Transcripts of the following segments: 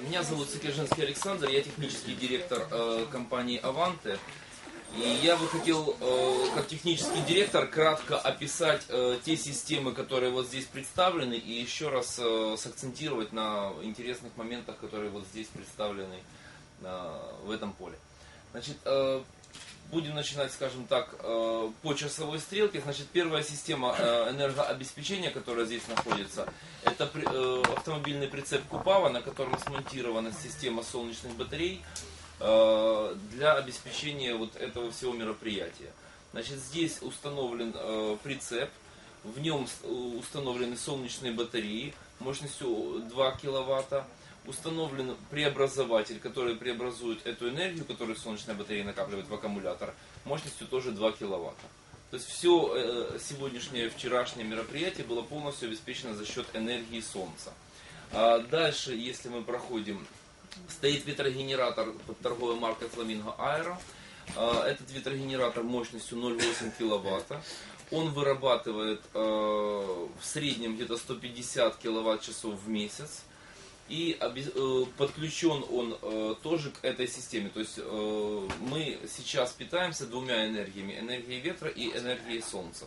Меня зовут Сокержинский Александр, я технический директор компании Avanti. И я бы хотел, как технический директор, кратко описать те системы, которые вот здесь представлены, и еще раз сакцентировать на интересных моментах, которые вот здесь представлены в этом поле. Значит, будем начинать, скажем так, по часовой стрелке. Значит, первая система энергообеспечения, которая здесь находится, это автомобильный прицеп Купава, на котором смонтирована система солнечных батарей для обеспечения вот этого всего мероприятия. Значит, здесь установлен прицеп, в нем установлены солнечные батареи мощностью 2 киловатта. Установлен преобразователь, который преобразует эту энергию, которую солнечная батарея накапливает в аккумулятор, мощностью тоже 2 киловатта. То есть все сегодняшнее, вчерашнее мероприятие было полностью обеспечено за счет энергии солнца. Дальше, если мы проходим, стоит ветрогенератор под торговой маркой Flamingo Aero. Этот ветрогенератор мощностью 0,8 киловатта. Он вырабатывает в среднем где-то 150 киловатт-часов в месяц. И подключен он тоже к этой системе. То есть мы сейчас питаемся двумя энергиями. Энергией ветра и энергией солнца.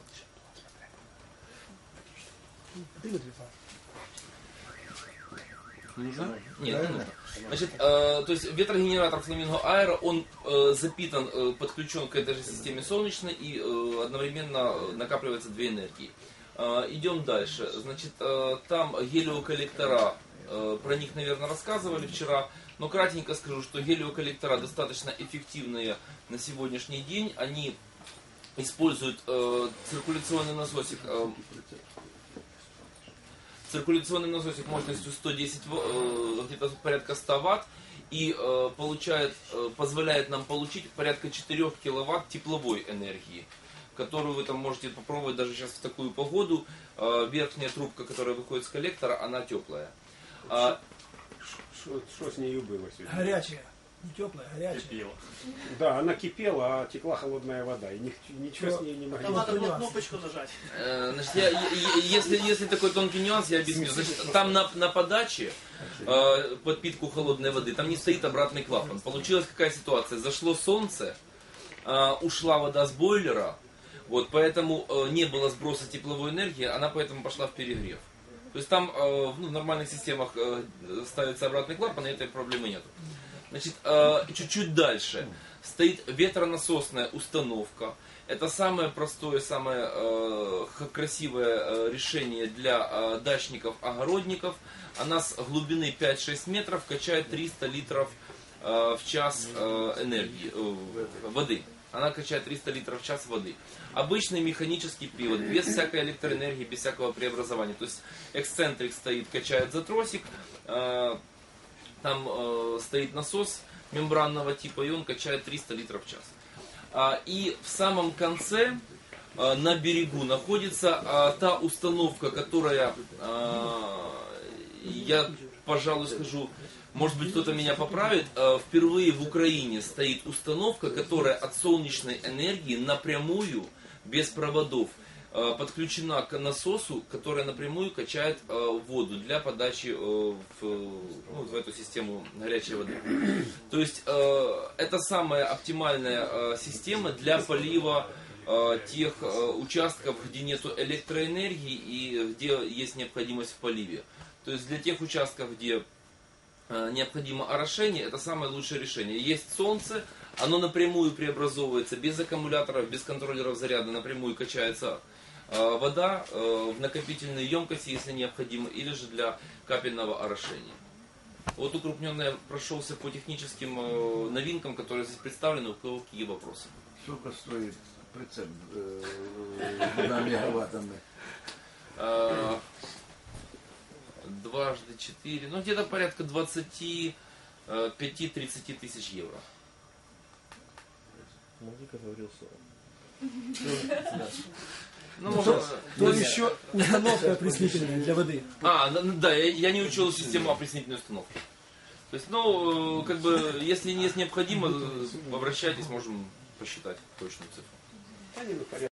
Нужно? Нет, не нужно. Значит, то есть ветрогенератор Flamingo Aero, он запитан, подключен к этой же системе солнечной и одновременно накапливается две энергии. Идем дальше. Значит, там гелиоколлектора. Про них, наверное, рассказывали вчера, но кратенько скажу, что гелиоколлектора достаточно эффективные на сегодняшний день. Они используют циркуляционный насосик мощностью 110, где-то порядка 100 ватт, и позволяет нам получить порядка 4 киловатт тепловой энергии, которую вы там можете попробовать даже сейчас в такую погоду. Верхняя трубка, которая выходит с коллектора, она теплая. Что с нею было сегодня? Горячая. Не теплая, горячая. Кипела. Да, она кипела, а текла холодная вода. И ничего с ней не могли. Там надо было кнопочку нажать. Значит, если такой тонкий нюанс, я объясню. Значит, там на подаче подпитку холодной воды, там не стоит обратный клапан. Получилась какая ситуация? Зашло солнце, ушла вода с бойлера, вот, поэтому не было сброса тепловой энергии, она поэтому пошла в перегрев. То есть там в нормальных системах ставится обратный клапан, и этой проблемы нет. Значит, чуть-чуть дальше стоит ветронасосная установка. Это самое простое, самое красивое решение для дачников-огородников. Она с глубины 5-6 метров качает 300 литров в час энергии, воды. Она качает 300 литров в час воды. Обычный механический привод, без всякой электроэнергии, без всякого преобразования. То есть эксцентрик стоит, качает за тросик, там стоит насос мембранного типа, и он качает 300 литров в час. И в самом конце, на берегу, находится та установка, которая, я, пожалуй, скажу, может быть, кто-то меня поправит, впервые в Украине стоит установка, которая от солнечной энергии напрямую, без проводов, подключена к насосу, которая напрямую качает воду для подачи в эту систему горячей воды. То есть это самая оптимальная система для полива тех участков, где нет электроэнергии и где есть необходимость в поливе. То есть для тех участков, где необходимо орошение, это самое лучшее решение. Есть солнце, оно напрямую преобразовывается, без аккумуляторов, без контроллеров заряда, напрямую качается вода в накопительные емкости, если необходимо, или же для капельного орошения. Вот укрупненно я прошелся по техническим новинкам, которые здесь представлены. У кого какие вопросы? Сколько стоит прицеп 2 мегаваттами? 2×4, ну где-то порядка 25-30 тысяч евро. Музыка говорил 40. Ну, можно, То еще установка опреснительная для воды. Да, я не учел систему опреснительной установки. То есть, ну, как бы, если необходимо, обращайтесь, можем посчитать точную цифру.